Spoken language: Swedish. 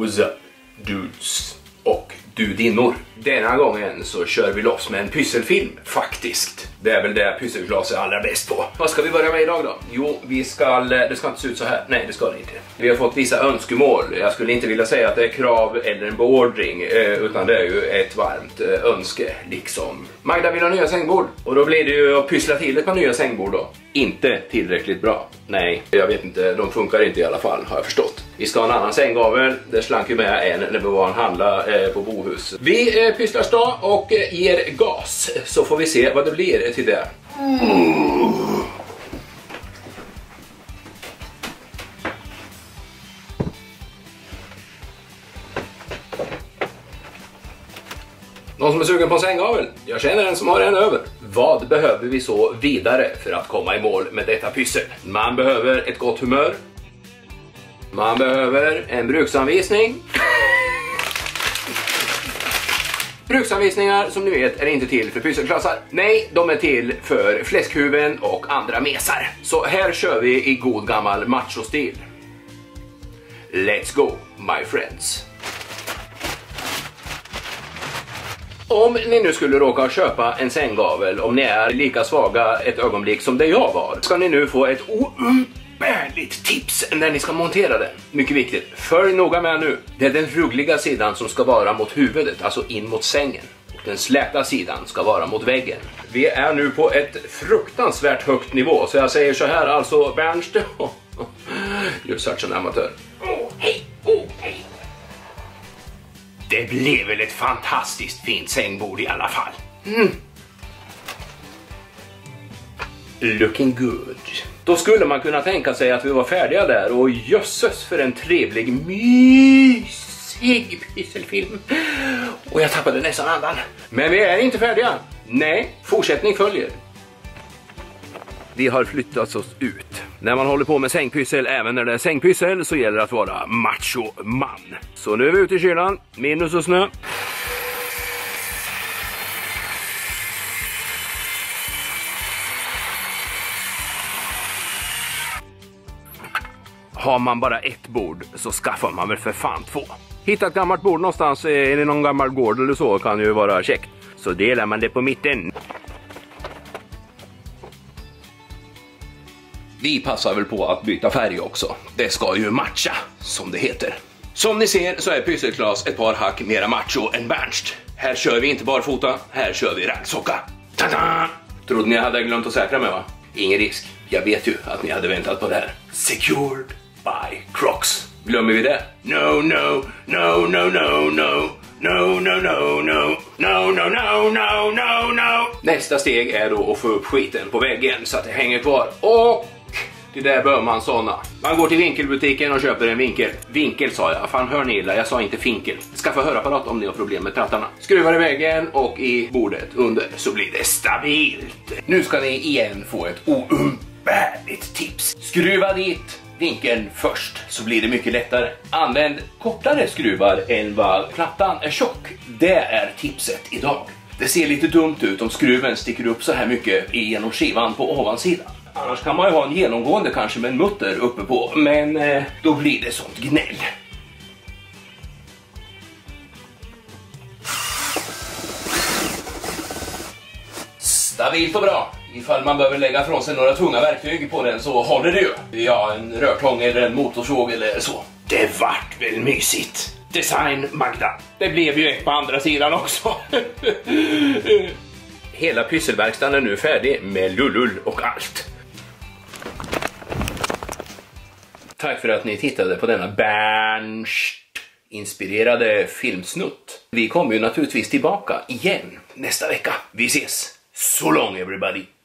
What's up, dudes och dudinnor. Denna gången så kör vi loss med en pysselfilm, faktiskt. Det är väl det pysselglas är allra bäst på. Vad ska vi börja med idag då? Jo, det ska inte se ut så här. Nej, det ska det inte. Vi har fått vissa önskemål. Jag skulle inte vilja säga att det är krav eller en beordring, utan det är ju ett varmt önske, liksom. Magda vill ha nya sängbord. Och då blir det ju att pyssla till ett par nya sängbord då. Inte tillräckligt bra. Nej, jag vet inte. De funkar inte i alla fall, har jag förstått. Vi ska ha en annan sänggavel. Det slank ju med en när vi var en handla på Bohus. Vi pysslar stå och ger gas. Så får vi se vad det blir till det. Någon som är sugen på en sänggavel? Jag känner en som har en över. Vad behöver vi så vidare för att komma i mål med detta pyssel? Man behöver ett gott humör. Man behöver en bruksanvisning. Bruksanvisningar, som ni vet, är inte till för pysselklassar. Nej, de är till för fläskhuven och andra mesar. Så här kör vi i god gammal macho-stil. Let's go, my friends. Om ni nu skulle råka köpa en sänggavel, om ni är lika svaga ett ögonblick som det jag var, ska ni nu få ett oumbärligt tips när ni ska montera den. Mycket viktigt. Följ noga med nu. Det är den ruggliga sidan som ska vara mot huvudet, alltså in mot sängen. Och den släta sidan ska vara mot väggen. Vi är nu på ett fruktansvärt högt nivå, så jag säger så här, alltså Bernst. You're such an amatör. Hej. Det blev väl ett fantastiskt fint sängbord i alla fall. Looking good. Då skulle man kunna tänka sig att vi var färdiga där, och jösses för en trevlig, mysig pysselfilm. Och jag tappade nästan andan. Men vi är inte färdiga. Nej, fortsättning följer. Vi har flyttat oss ut. När man håller på med sängpyssel, även när det är sängpyssel, så gäller det att vara macho-man. Så nu är vi ute i kylan, minus och snö. Har man bara ett bord så skaffar man väl för fan två. Hitta ett gammalt bord någonstans i någon gammal gård eller så kan ju vara käckt. Så delar man det på mitten. Vi passar väl på att byta färg också. Det ska ju matcha, som det heter. Som ni ser så är Pysselklas ett par hack mera macho än Bernst. Här kör vi inte barfota, här kör vi raggsocka. Tada! Trodde ni hade glömt att säkra mig, va? Ingen risk. Jag vet ju att ni hade väntat på det här. Secured by Crocs. Glömmer vi det? No. Nästa steg är då att få upp skiten på väggen så att det hänger kvar. Och det där bör man såna. Man går till vinkelbutiken och köper en vinkel. Vinkel sa jag. Fan, hör ni illa? Jag sa inte finkel. Skaffa hörapparat om ni har problem med trattarna. Skruvar i väggen och i bordet under så blir det stabilt. Nu ska ni igen få ett oumbärligt tips. Skruva dit vinkeln först så blir det mycket lättare. Använd kortare skruvar än vad plattan är tjock. Det är tipset idag. Det ser lite dumt ut om skruven sticker upp så här mycket genom skivan på ovansidan. Annars kan man ju ha en genomgående kanske med en mutter uppe på. Men då blir det sånt gnäll. Stabilt och bra. Ifall man behöver lägga från sig några tunga verktyg på den så håller det ju. Ja, en rörtång eller en motorsåg eller så. Det vart väl mysigt. Design Magda. Det blev ju ett på andra sidan också. Hela pysselverkstaden är nu färdig med lullull och allt. Tack för att ni tittade på denna Bernst-inspirerade filmsnutt. Vi kommer ju naturligtvis tillbaka igen nästa vecka. Vi ses. So long everybody.